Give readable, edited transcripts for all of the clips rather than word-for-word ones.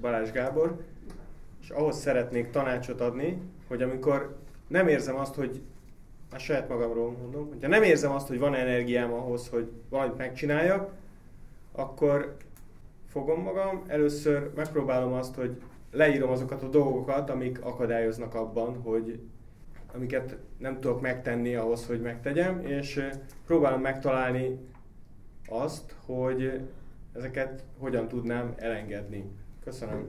Balázs Gábor, és ahhoz szeretnék tanácsot adni, hogy amikor nem érzem azt, hogy a saját magamról mondom, hogyha nem érzem azt, hogy van energiám ahhoz, hogy valamit megcsináljak, akkor fogom magam, először megpróbálom azt, hogy leírom azokat a dolgokat, amik akadályoznak abban, hogy amiket nem tudok megtenni ahhoz, hogy megtegyem, és próbálom megtalálni azt, hogy ezeket hogyan tudnám elengedni. Köszönöm.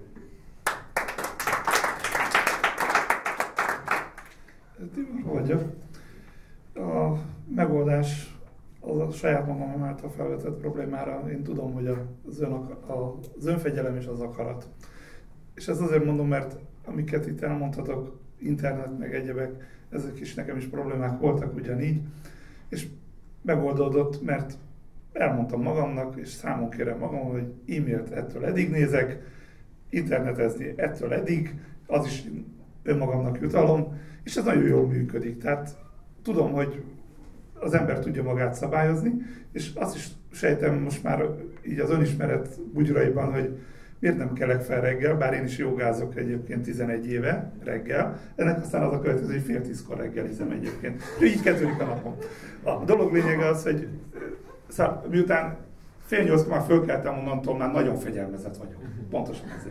Vagyok. A megoldás a saját magam által felvetett problémára, én tudom, hogy az önfegyelem és az akarat. És ezt azért mondom, mert amiket itt elmondhatok, internet meg egyebek, ezek is nekem is problémák voltak ugyanígy, és megoldódott, mert elmondtam magamnak, és számon kérem magam, hogy e-mailt ettől eddig nézek, internetezni ettől eddig, az is önmagamnak jutalom, és ez nagyon jól működik. Tehát tudom, hogy az ember tudja magát szabályozni, és azt is sejtem most már így az önismeret bugyraiban, hogy miért nem kelek fel reggel, bár én is jogázok egyébként 11 éve reggel, ennek aztán az a következő, hogy 9:30-kor reggelizem egyébként. Így kezdődik a napom. A dolog lényege az, hogy miután 7:30-kor már fölkeltem, onnantól már nagyon fegyelmezett vagyok. Pontosan ezért.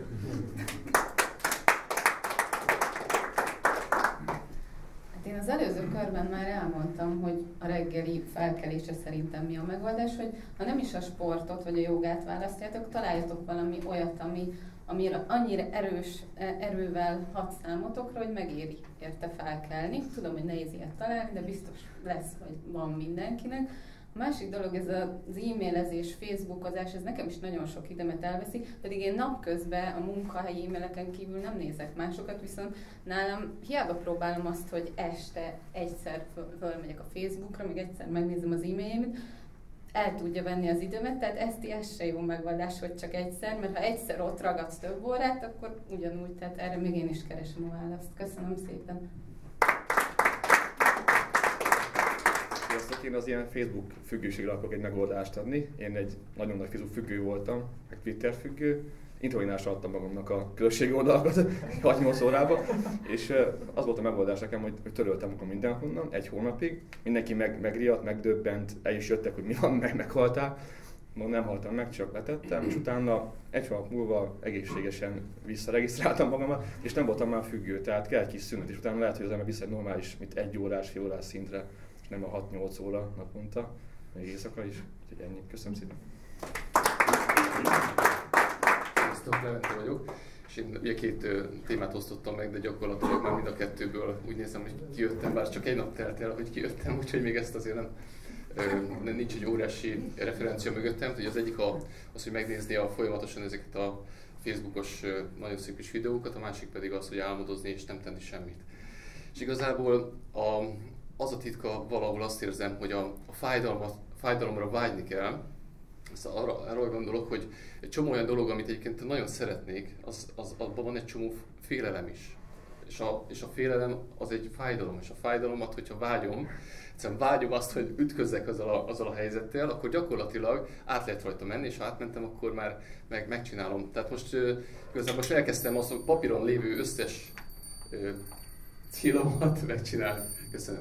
Én az előző körben már elmondtam, hogy a reggeli felkelése szerintem mi a megoldás, hogy ha nem is a sportot vagy a jogát választjátok, találjatok valami olyat, amire annyira erős erővel hat számotokra, hogy megéri érte felkelni. Tudom, hogy nehéz ilyet találni, de biztos lesz, vagy van mindenkinek. A másik dolog, ez az e-mailezés, facebookozás, ez nekem is nagyon sok időmet elveszi, pedig én napközben a munkahelyi e-maileken kívül nem nézek másokat, viszont nálam hiába próbálom azt, hogy este egyszer fölmegyek a Facebookra, még egyszer megnézem az e-mailjeimet, el tudja venni az időmet, tehát ez se jó megoldás, hogy csak egyszer, mert ha egyszer ott ragadsz több órát, akkor ugyanúgy, tehát erre még én is keresem a választ. Köszönöm szépen! Én az ilyen Facebook függőségre akarok egy megoldást adni. Én egy nagyon nagy Facebook függő voltam, meg Twitter függő. Introinásra adtam magamnak a közösségi oldalakat 6-8 órába, és az volt a megoldás nekem, hogy töröltem magam mindenhonnan egy hónapig. Mindenki megriadt, megdöbbent, el is jöttek, hogy mi van, meghaltál. Nem haltam meg, csak letettem, és utána egy hónap múlva egészségesen visszaregisztráltam magamat, és nem voltam már függő, tehát kell egy kis szünet, és utána lehet, hogy az ember vissza egy normális, mint 1 órás, fél órás szintre, és nem a 6-8 óra naponta, még éjszaka is. Úgyhogy ennyi. Köszönöm szépen. Sziasztok, Levente vagyok. És én ugye 2 témát osztottam meg, de gyakorlatilag már mind a 2-ből úgy nézem, hogy kijöttem, bár csak egy nap telt el, hogy kijöttem, úgyhogy még ezt azért nincs egy óriási referencia mögöttem. Ugye az egyik az, hogy megnézni folyamatosan ezeket a Facebookos nagyon szép kis videókat, a másik pedig az, hogy álmodozni és nem tenni semmit. És igazából az a titka, valahol azt érzem, hogy a fájdalomra vágyni kell. Arról gondolok, hogy egy csomó olyan dolog, amit egyébként nagyon szeretnék, abban van egy csomó félelem is. És a félelem az egy fájdalom, és a fájdalomat, hogyha egyszerűen vágyom azt, hogy ütközzek azzal a helyzettel, akkor gyakorlatilag át lehet rajta menni, és ha átmentem, akkor már megcsinálom. Tehát most igazából elkezdtem azt, hogy papíron lévő összes célomat megcsinálni. Köszönöm.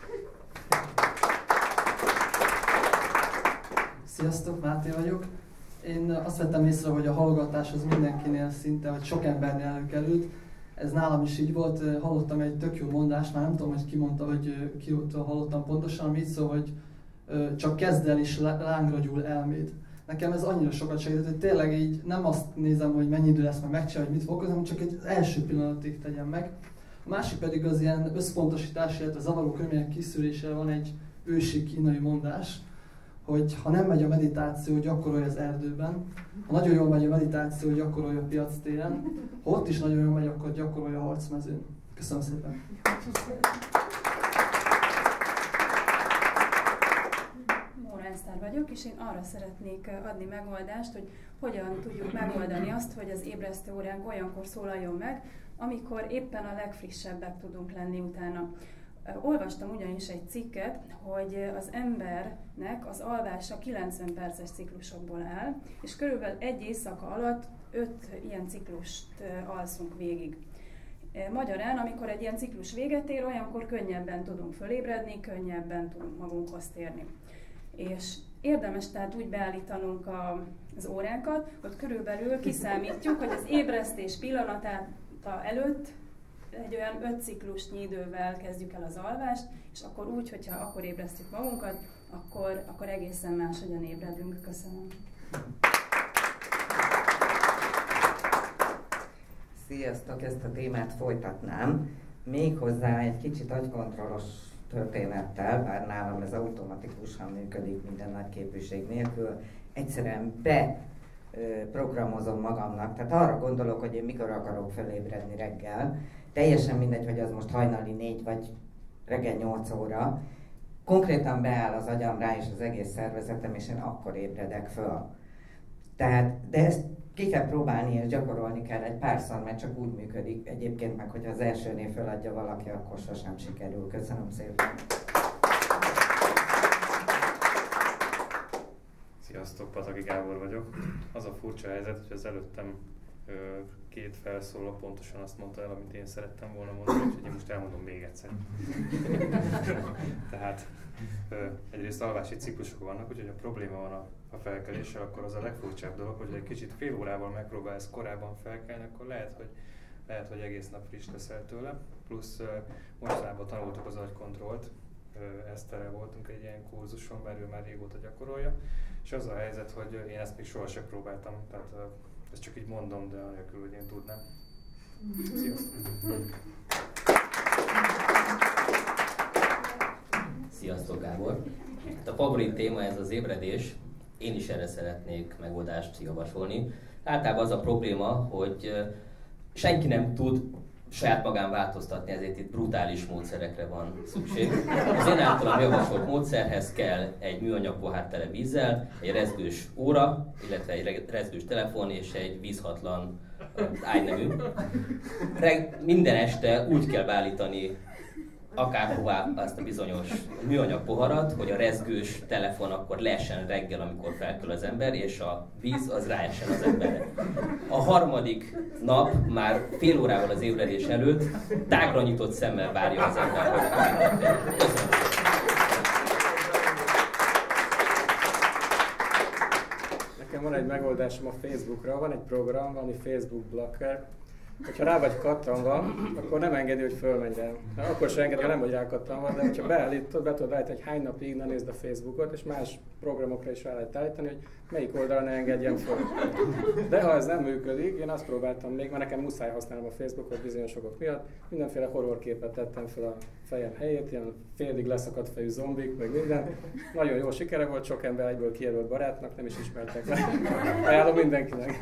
Sziasztok, Máté vagyok. Én azt vettem észre, hogy a halogatás az mindenkinél szinte, vagy sok embernél előkerült. Ez nálam is így volt. Hallottam egy tök jó mondást, már nem tudom, hogy ki mondta, hogy kitől hallottam pontosan, ami így szól, hogy csak kezd el is lángra gyúl elméd. Nekem ez annyira sokat segített, hogy tényleg így nem azt nézem, hogy mennyi idő lesz, meg megcsinálni, hogy mit fogok, hanem csak egy első pillanatig tegyem meg. A másik pedig az ilyen összpontosítás, illetve zavaró körülmények kiszűrésére van egy ősi kínai mondás, hogy ha nem megy a meditáció, gyakorolj az erdőben, ha nagyon jól megy a meditáció, gyakorolj a piactéren, ha ott is nagyon jól megy, akkor gyakorolj a harcmezőn. Köszönöm szépen! Moránsztár vagyok, és én arra szeretnék adni megoldást, hogy hogyan tudjuk megoldani azt, hogy az ébresztő óránk olyankor szólaljon meg, amikor éppen a legfrissebbek tudunk lenni utána. Olvastam ugyanis egy cikket, hogy az embernek az alvása 90 perces ciklusokból áll, és körülbelül egy éjszaka alatt 5 ilyen ciklust alszunk végig. Magyarán, amikor egy ilyen ciklus véget ér, olyankor könnyebben tudunk fölébredni, könnyebben tudunk magunkhoz térni. És érdemes tehát úgy beállítanunk az óránkat, hogy körülbelül kiszámítjuk, hogy az ébresztés pillanatát előtt egy olyan 5 ciklusnyi idővel kezdjük el az alvást, és akkor úgy, hogyha akkor ébresztjük magunkat, akkor egészen máshogyan ébredünk. Köszönöm. Sziasztok, ezt a témát folytatnám, méghozzá egy kicsit agykontrollos történettel, bár nálam ez automatikusan működik minden nagy képűség nélkül, egyszerűen beprogramozom magamnak, tehát arra gondolok, hogy én mikor akarok felébredni reggel, teljesen mindegy, hogy az most hajnali 4 vagy reggel 8 óra, konkrétan beáll az agyam rá és az egész szervezetem, és én akkor ébredek föl. Tehát, de ezt ki kell próbálni és gyakorolni kell egy párszor, mert csak úgy működik. Egyébként meg, hogyha az elsőnél feladja valaki, akkor sosem sikerül. Köszönöm szépen! Sziasztok, Pataki Gábor vagyok. Az a furcsa helyzet, hogy az előttem 2 felszóló pontosan azt mondta el, amit én szerettem volna mondani, úgyhogy én most elmondom még egyszer. Tehát egyrészt alvási ciklusok vannak, úgyhogy ha probléma van a felkeléssel, akkor az a legfurcsább dolog, hogy egy kicsit fél órával megpróbálsz korábban felkelni, akkor lehet, hogy egész nap friss leszel tőle. Plusz mostanában tanultuk az agykontrollt, Eszterrel voltunk egy ilyen kurzuson, mert ő már régóta gyakorolja, és az a helyzet, hogy én ezt még sohasem próbáltam, tehát ezt csak így mondom, de anélkül, hogy én tudnám. Sziasztok! Sziasztok, Gábor! A favorit téma ez az ébredés. Én is erre szeretnék megoldást javasolni. Általában az a probléma, hogy senki nem tud saját magán változtatni, ezért itt brutális módszerekre van szükség. Az én általam javasolt módszerhez kell egy műanyag pohár tele vízzel, egy rezgős óra, illetve egy rezgős telefon és egy vízhatlan ágynemű. Minden este úgy kell beállítani akárhová azt a bizonyos műanyag poharat, hogy a rezgős telefon akkor leessen reggel, amikor felkel az ember, és a víz az ráessen az emberre. A harmadik nap már fél órával az ébredés előtt tágra nyitott szemmel várja az ember, hogy köszönöm. Nekem van egy megoldásom a Facebookra, van egy program, valami Facebook Blocker. Hogyha rá vagy kattanva, akkor nem engedi, hogy fölmenj rá. Akkor sem engedi, ha nem vagy rákattanva, de ha beállítod, be tudod állítani, hogy hány napig ne nézd a Facebookot, és más programokra is rá lehet állítani, hogy melyik oldalra ne engedjen föl. De ha ez nem működik, én azt próbáltam még, mert nekem muszáj használnom a Facebookot bizonyos okok miatt, mindenféle horrorképet tettem fel a fejem helyét, ilyen félig leszakadt fejű zombik, meg minden. Nagyon jó sikere volt, sok ember egyből kijelölt barátnak, nem is ismertek le. Ajánlom mindenkinek.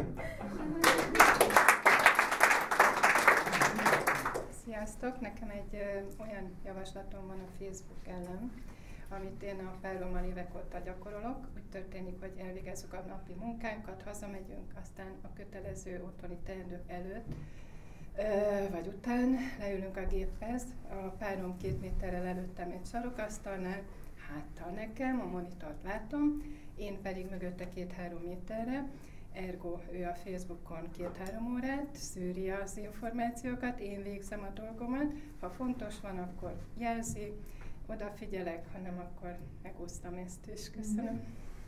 Sziasztok! Nekem egy olyan javaslatom van a Facebook ellen, amit én a párommal évek óta gyakorolok. Úgy történik, hogy elvégezzük a napi munkánkat, hazamegyünk, aztán a kötelező otthoni teendők előtt, vagy után leülünk a géphez, a párom 2 méterrel előttem egy sarokasztalnál, háttal nekem, a monitort látom, én pedig mögötte 2-3 méterre, ergo ő a Facebookon 2-3 órát szűri az információkat, én végzem a dolgomat, ha fontos van, akkor jelzi, odafigyelek, ha nem, akkor megúsztam ezt is. Köszönöm.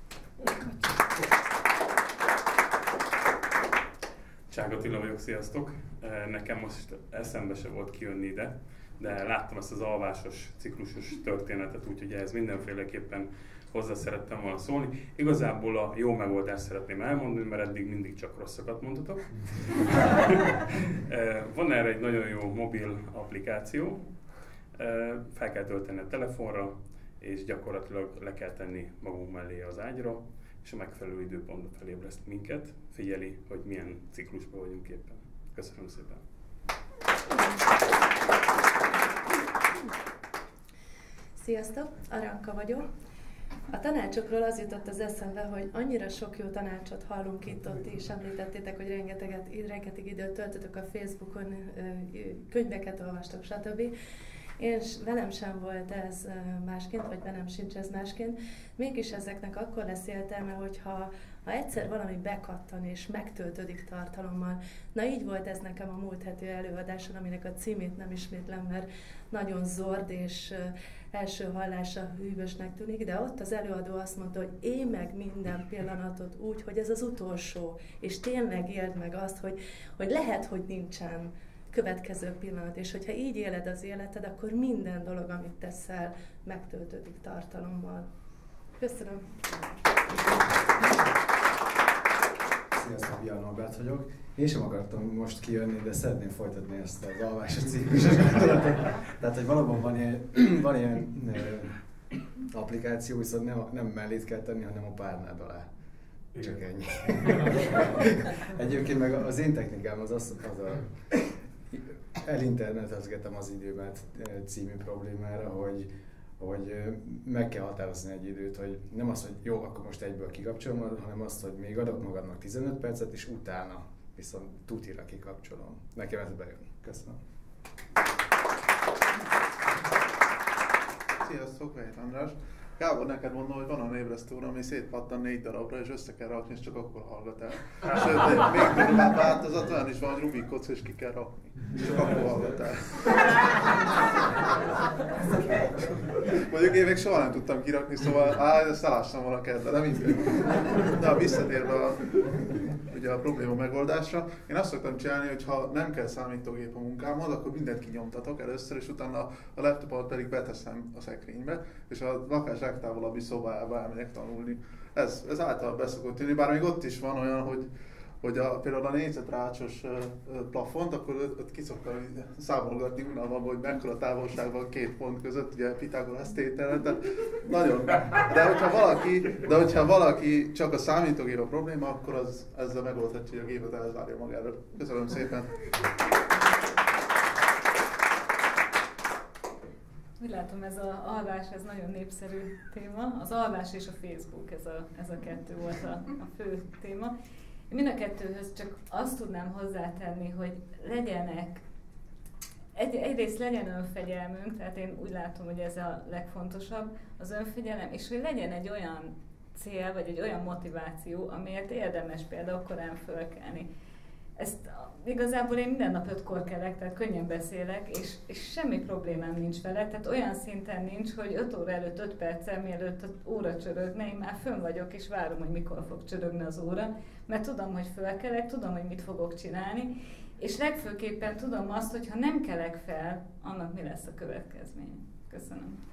Csága Attila vagyok, sziasztok! Nekem most eszembe se volt kijönni ide, de láttam ezt az alvásos, ciklusos történetet, úgyhogy ehhez mindenféleképpen hozzá szerettem volna szólni. Igazából a jó megoldást szeretném elmondani, mert eddig mindig csak rosszakat mondhatok. Van erre egy nagyon jó mobil applikáció, fel kell tölteni a telefonra, és gyakorlatilag le kell tenni magunk mellé az ágyra, és a megfelelő időpontban felébreszt minket, figyeli, hogy milyen ciklusban vagyunk éppen. Köszönöm szépen! Sziasztok, Aranka vagyok. A tanácsokról az jutott az eszembe, hogy annyira sok jó tanácsot hallunk itt-ott, és említettétek, hogy rengeteg időt töltötök a Facebookon, könyveket olvastok, stb. Velem sem volt ez másként, vagy velem sincs ez másként. Mégis ezeknek akkor lesz értelme, hogyha egyszer valami bekattan és megtöltődik tartalommal. Na így volt ez nekem a múlt heti előadáson, aminek a címét nem ismétlem, mert nagyon zord és első hallásra hűvösnek tűnik, de ott az előadó azt mondta, hogy élj meg minden pillanatot úgy, hogy ez az utolsó, és tényleg éld meg azt, hogy lehet, hogy nincsen következő pillanat, és hogyha így éled az életed, akkor minden dolog, amit teszel, megtöltődik tartalommal. Köszönöm! Sziasztok, Bian Norbert vagyok. Én sem akartam most kijönni, de szeretném folytatni ezt az alvásos ciklusos gondolatot. Tehát, hogy valóban van ilyen applikáció, viszont nem mellét kell tenni, hanem a párnád alá. Csak ennyi. Egyébként meg az én technikám az elinternetezgetem az időmet című problémára, hogy meg kell határozni egy időt, hogy nem az, hogy jó, akkor most egyből kikapcsolom, hanem azt, hogy még adok magadnak 15 percet, és utána viszont tutira kikapcsolom. Nekem ez bejön. Köszönöm. Sziasztok, Vejt András. Gábor, neked mondom, hogy van a ébresztő óra, ami szétpattan 4 darabra, és össze kell rakni, és csak akkor hallgat el. Sőt, még durvább változat olyan is van, hogy Rubik koc, és ki kell rakni. Csak akkor hallgat el. Mondjuk én még soha nem tudtam kirakni, szóval ezt elástam volna kedve, de mindegy. De visszatérve ugye a probléma megoldásra, én azt szoktam csinálni, hogy ha nem kell számítógép a munkámhoz, akkor mindent kinyomtatok először, és utána a laptopot pedig beteszem a szekrénybe, és a lakás legtávolabbi szobájába elmegyek tanulni. Ez általában beszokott jönni, bár még ott is van olyan, hogy például a négyzetrácsos plafont, akkor ott ki szoktam számolgatni unalmam, hogy mekkora távolságban 2 pont között, ugye Pitagorasz tétele, tehát nagyon. De hogyha valaki csak a számítógép a probléma, akkor ezzel megoldhatja, hogy a gépet elzárja magáról. Köszönöm szépen! Úgy látom, ez az alvás, ez nagyon népszerű téma. Az alvás és a Facebook, ez a kettő volt a fő téma. Én mind a kettőhöz csak azt tudnám hozzátenni, hogy egyrészt legyen önfegyelmünk, tehát én úgy látom, hogy ez a legfontosabb, az önfegyelem, és hogy legyen egy olyan cél, vagy egy olyan motiváció, amiért érdemes például korán fölkelni. Ezt igazából én minden nap 5-kor kelek, tehát könnyen beszélek, és semmi problémám nincs vele, tehát olyan szinten nincs, hogy 5 óra előtt 5 perccel mielőtt az óra csörögne, én már fönn vagyok, és várom, hogy mikor fog csörögni az óra, mert tudom, hogy fölkelek, tudom, hogy mit fogok csinálni, és legfőképpen tudom azt, hogy ha nem kelek fel, annak mi lesz a következménye. Köszönöm.